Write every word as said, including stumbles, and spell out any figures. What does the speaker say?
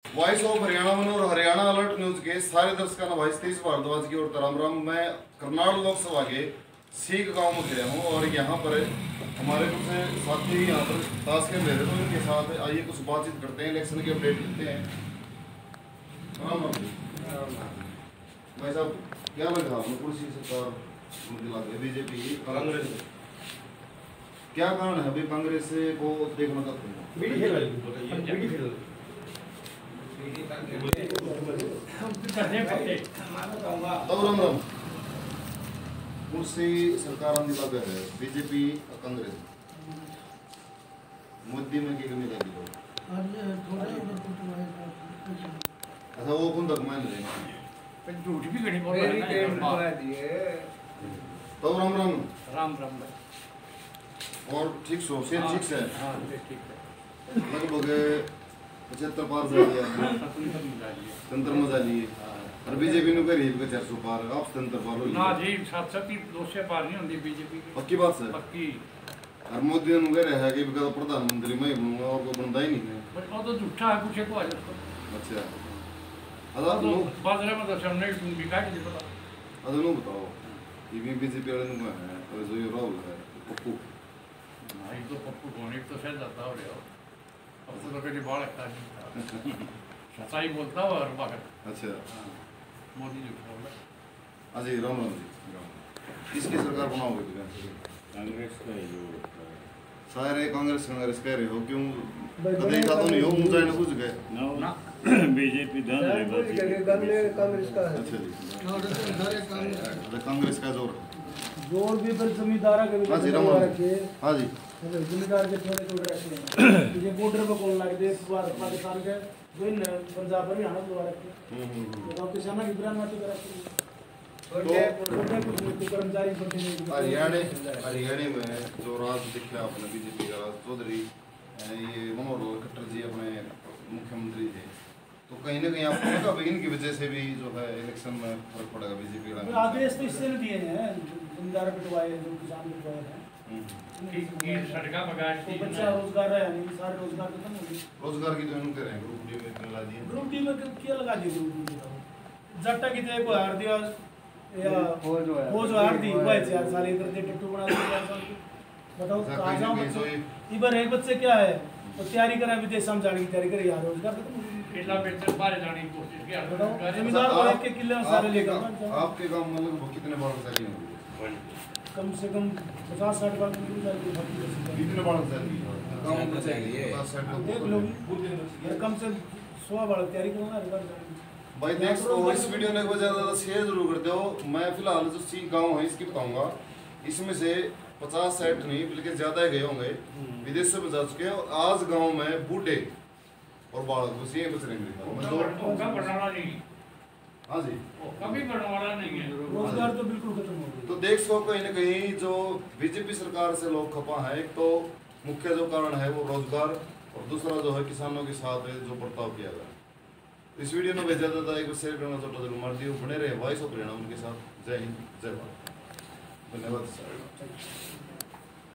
Voice of Haryana one और Haryana alert news के सारे दर्शकों का भाई सतीश भारद्वाज की ओर राम राम। मैं करनाल लोकसभा के सीख गांव में गया हूँ और यहाँ पर हमारे कुछ साथी यहाँ पर ताश खेल रहे थे, तो उनके साथ आइए कुछ बातचीत करते हैं, इलेक्शन की अपडेट लेते हैं। राम राम भाई साहब, क्या लगा आपने कुर्सी सरकार बीजेपी कांग्रेस, क्या कारण है अभी कांग्रेस को देखना चाहते हैं? तब राम राम कुर्सी सरकार आने लगा है बीजेपी और कांग्रेस मोदी में की कमी लगी तो अच्छा वो कौन तक मान रहे झूठ भी घड़ी बोल रहे हैं। तब राम राम राम राम भाई और ठीक सो से ठीक से हाँ ठीक है लगभग पचहत्तर पार से दिया तंत्र मजा लिए और बीजेपी ने करी है चार सौ पार आप तंत्र पार हो ना जी सात सौ दो सौ पार नहीं होती बीजेपी की पक्की बात है पक्की। और मोदी ने कह रहा है कि बिका प्रधानमंत्री मैं बनूंगा और कोई बनता ही नहीं है। बट वो तो झूठा है, कुछ को आ जाता अच्छा तो बाजरे में तो हमने बिका के दे पता अदर नो बताओ ये भी बीजेपी वाले नु है और जो ये राहुल है पप्पू नहीं तो पप्पू कौन एक तो शायद आता हो रहा अब तो कभी बाल रखता है सच्चाई बोलता हो और बात अच्छा मोदी जी बोल रहा अजय राम राम जी किसकी सरकार बनाओगे तुम? कांग्रेस का है जो सारे कांग्रेस कांग्रेस कह रहे हो क्यों? कदे का तो नहीं हो मुझे ना कुछ गए ना बीजेपी धन है कांग्रेस का है। अच्छा जी अरे कांग्रेस का जोर जोर भी पर जमींदारा के हाँ जी राम राम हाँ जी जमींदार के थोड़े थोड़े रखे हैं ये बॉर्डर पे कौन लग दे पाकिस्तान के जो इन पंजाब पर हरियाणा को रखे तो किसाना की ब्रांड माटी कर रखे और ये कुछ कर्मचारी हरियाणा हरियाणा में जो राज दिखा आपने बीजेपी का चौधरी ये मनोहर खट्टर जी अपने मुख्यमंत्री थे, तो कहीं ना कहीं आपको लगा इनकी वजह से भी जो है इलेक्शन में फर्क पड़ेगा बीजेपी का? आदेश तो इससे दिए हैं जमींदार पिटवाए जो किसान पिटवाए हैं कि सड़का बगाड़ तो बच्चा रोजगार है नहीं सारे रोजगार खत्म हो गए। रोजगार की तो इन्होंने कह रहे हैं ग्रुप डी में लगा दिए। ग्रुप डी में क्या लगा दिए ग्रुप डी में जट्टा की तो को हार दिया या वो जो है वो जो हार दी वो चार साल इधर दे टट्टू बना दिया चार साल की बताओ कहां जाओ बच्चे इधर एक बच्चे क्या है तो तैयारी करा विदेश में जाने की तैयारी करे यार रोजगार खत्म हो गया। केला बेचकर बाहर जाने की कोशिश किया जमींदार को एक के किले में सारे लेकर आपके गांव में लगभग कितने बार सैलरी होगी? कम से कम पचास साठ बार कितने बार सैलरी गांव में चाहिए पचास साठ देख लो कम से सौ बार तैयारी करूंगा रिकॉर्ड भाई देख तो इस वीडियो ने को ज्यादा शेयर जरूर कर दो। मैं फिलहाल जो सी गांव है इसकी बताऊंगा, इसमें से पचास साठ नहीं बल्कि ज्यादा गए होंगे विदेशों में जा चुके हैं और आज गांव में बूढ़े और बालक बस ये बच रहे हैं। हाँ जी कभी बढ़ने वाला नहीं है, रोजगार तो बिल्कुल खत्म हो गया। तो देख सो कहीं ना कहीं जो बीजेपी सरकार से लोग खपा है, एक तो मुख्य जो कारण है वो रोजगार और दूसरा जो है किसानों के साथ जो बर्ताव किया गया। इस वीडियो में भेजा था एक शेयर करना छोटा जरूर मार दियो, बने रहे वॉइस ऑफ हरियाणा उनके साथ। जय हिंद जय भारत, धन्यवाद सर।